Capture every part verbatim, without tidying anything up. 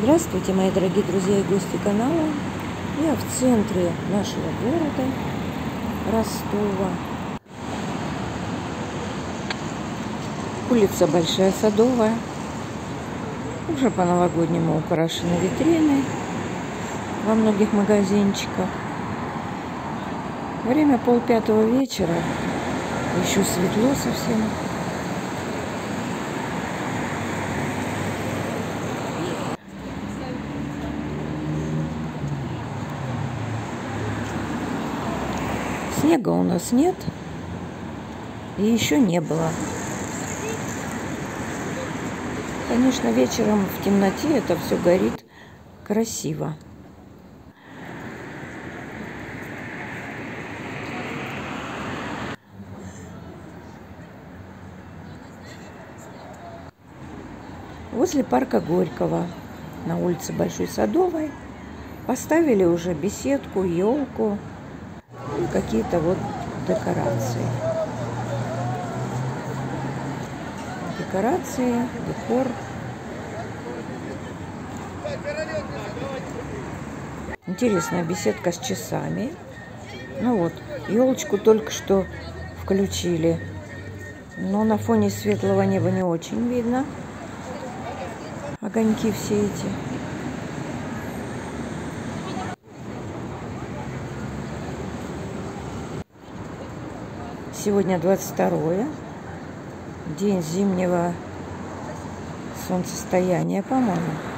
Здравствуйте, мои дорогие друзья и гости канала. Я в центре нашего города Ростова. Улица Большая Садовая. Уже по-новогоднему украшены витрины во многих магазинчиках. Время полпятого вечера. Еще светло совсем. Снега у нас нет и еще не было. Конечно, вечером в темноте это все горит красиво. Возле парка Горького на улице Большой Садовой поставили уже беседку, елку и какие-то вот декорации. Декорации, декор. Интересная беседка с часами. Ну вот, елочку только что включили, но на фоне светлого неба не очень видно. Огоньки все эти. Сегодня двадцать второе, день зимнего солнцестояния, по-моему.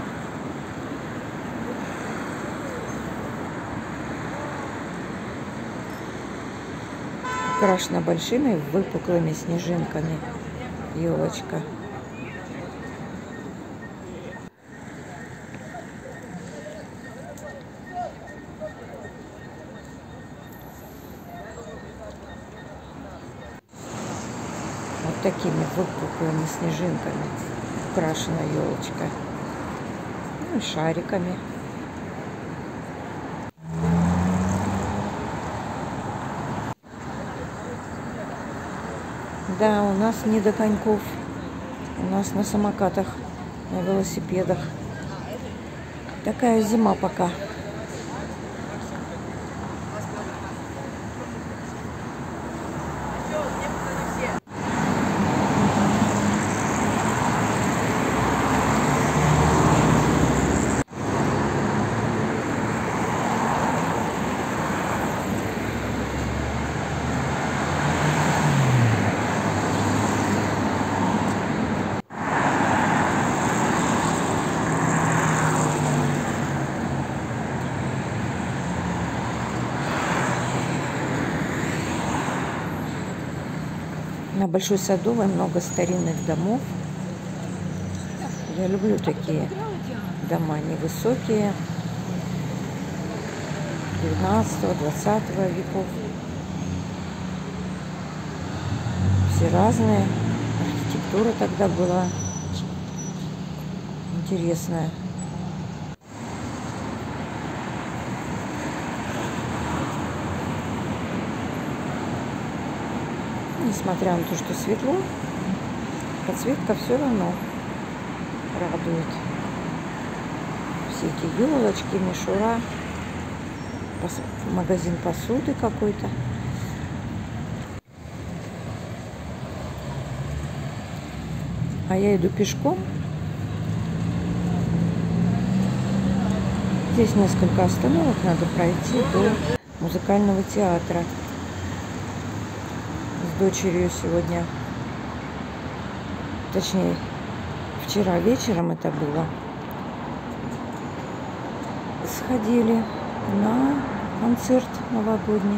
Украшена большими выпуклыми снежинками елочка. Вот такими выпуклыми снежинками украшена елочка. Ну и шариками. Да, у нас не до коньков. У нас на самокатах, на велосипедах. Такая зима пока. На Большой Садовой много старинных домов. Я люблю такие дома, невысокие, девятнадцатого-двадцатого веков. Все разные. Архитектура тогда была интересная. Несмотря на то, что светло, подсветка все равно радует. Все эти елочки, мишура, магазин посуды какой-то. А я иду пешком. Здесь несколько остановок, надо пройти до музыкального театра. С дочерью сегодня, точнее, вчера вечером это было, сходили на концерт новогодний.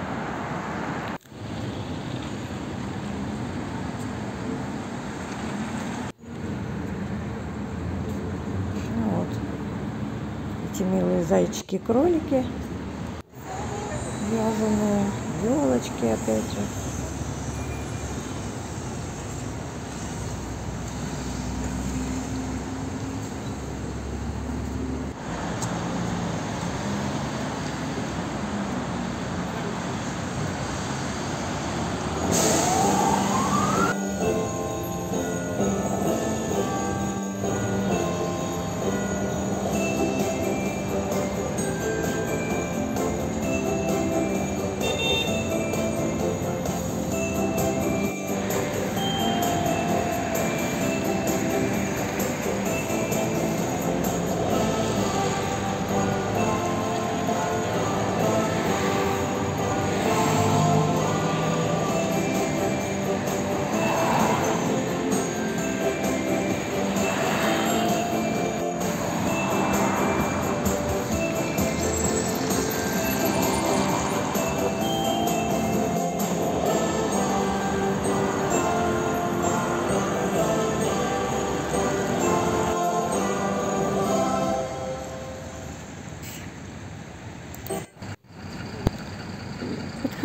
Вот. Эти милые зайчики-кролики вязаные, елочки опять же.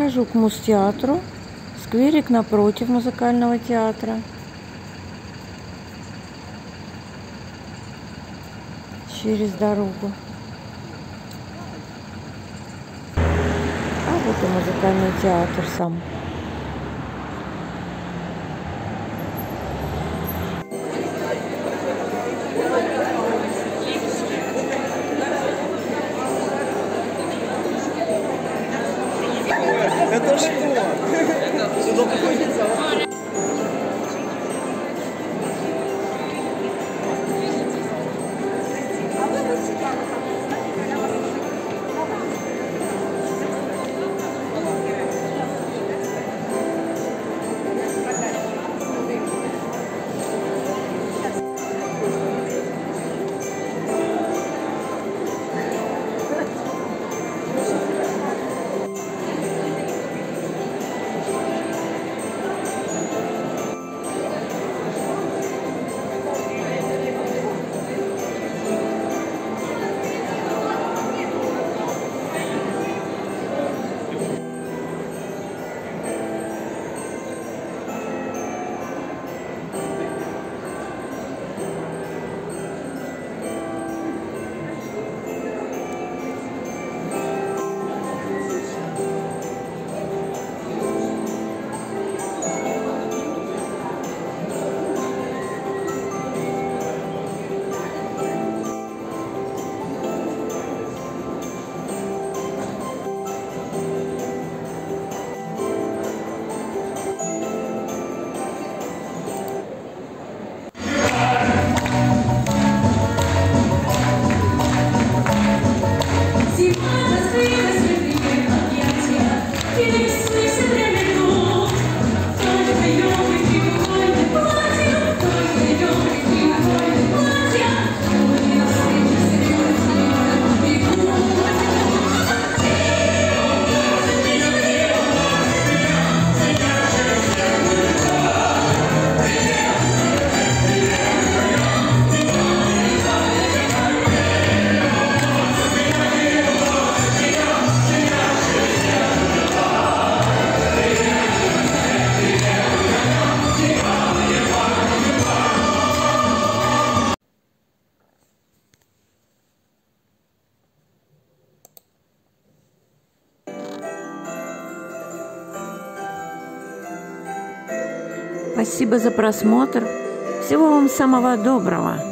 подхожу к Муз-театру. Скверик напротив музыкального театра. Через дорогу. А вот и музыкальный театр сам. Это что? Спасибо за просмотр. Всего вам самого доброго.